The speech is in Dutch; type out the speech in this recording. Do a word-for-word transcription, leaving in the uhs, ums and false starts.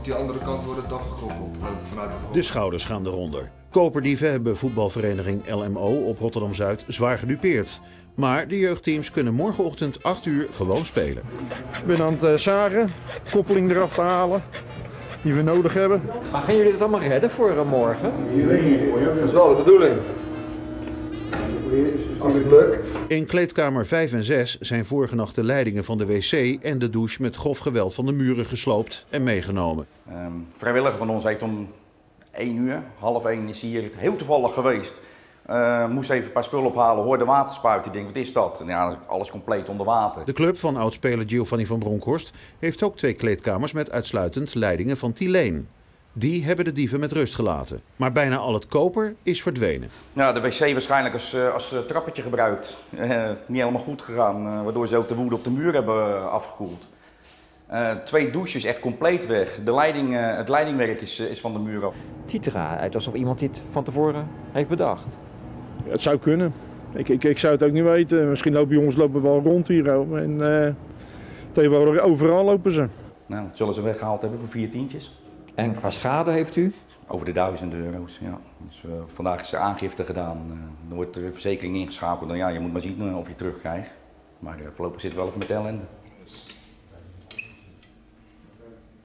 vanaf die andere kant wordt het afgekoppeld. Vanuit het de schouders gaan eronder. Koperdieven hebben voetbalvereniging L M O op Rotterdam-Zuid zwaar gedupeerd. Maar de jeugdteams kunnen morgenochtend acht uur gewoon spelen. Ik ben aan het uh, zagen, koppeling eraf te halen die we nodig hebben. Maar gaan jullie het allemaal redden voor uh, morgen? Dat is wel de bedoeling. Als het lukt. In kleedkamer vijf en zes zijn vorige nacht de leidingen van de wc en de douche met grof geweld van de muren gesloopt en meegenomen. Um, vrijwilliger van ons heeft om één uur, half één is hier heel toevallig geweest. Uh, moest even een paar spullen ophalen, hoorde waterspuiten. Ik denk, wat is dat? En ja, alles compleet onder water. De club van oudspeler Giovanni van Bronckhorst heeft ook twee kleedkamers met uitsluitend leidingen van Tileen. Die hebben de dieven met rust gelaten. Maar bijna al het koper is verdwenen. Ja, de wc waarschijnlijk als, als trappetje gebruikt. Uh, niet helemaal goed gegaan, uh, waardoor ze ook de woede op de muur hebben afgekoeld. Uh, twee douches echt compleet weg. De leiding, uh, het leidingwerk is, uh, is van de muur af. Het ziet eruit alsof iemand dit van tevoren heeft bedacht. Ja, het zou kunnen. Ik, ik, ik zou het ook niet weten. Misschien lopen jongens lopen wel rond hier. En uh, tegenwoordig overal lopen ze. Nou, dat zullen ze weggehaald hebben voor vier tientjes. En qua schade heeft u? Over de duizend euro's, ja. Dus, uh, vandaag is er aangifte gedaan. Uh, dan wordt de verzekering ingeschakeld. Dan ja, je moet maar zien uh, of je terugkrijgt. Maar uh, voorlopig zitten we wel even met ellende.